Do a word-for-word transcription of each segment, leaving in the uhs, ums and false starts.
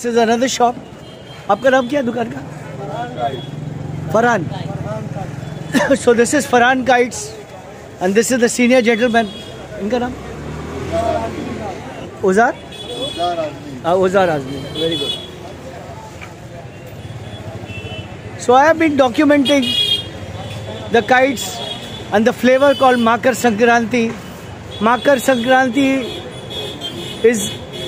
This is another shop. आपका नाम क्या है दुकान का? Farhan. So this is Farhan Kites, and this is the senior gentleman. इनका नाम? Uzar? Ah, Uzar Azmi. Very good. So I have been documenting the kites and the flavor called Makar Sankranti. Makar Sankranti is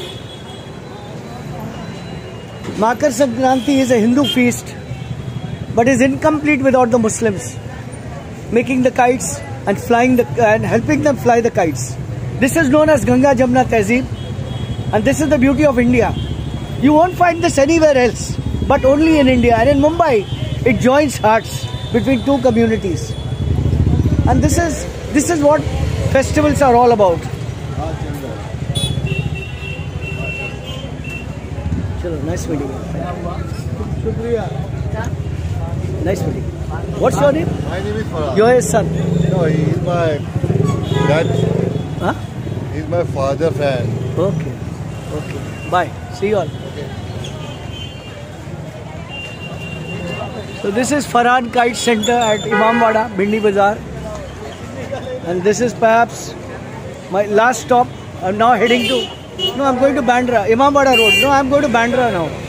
Makar Sankranti is a Hindu feast, but is incomplete without the Muslims making the kites and flying the and helping them fly the kites. This is known as Ganga Jamna Tehzeeb, and this is the beauty of India. You won't find this anywhere else, but only in India. And in Mumbai, it joins hearts between two communities. And this is this is what festivals are all about. Chalo, nice meeting you. Nice meeting you. What's your name? My name is Farhan. You're his son? No, he is my dad. Huh? He is my father fan. Okay. Okay. Bye. See you all. Okay. So this is Farhan Kite Center at Imamwada, Bhindi Bazaar. And this is perhaps my last stop. I'm now heading to... No, I'm going to Bandra. Imamwada Road. No, I'm going to Bandra now.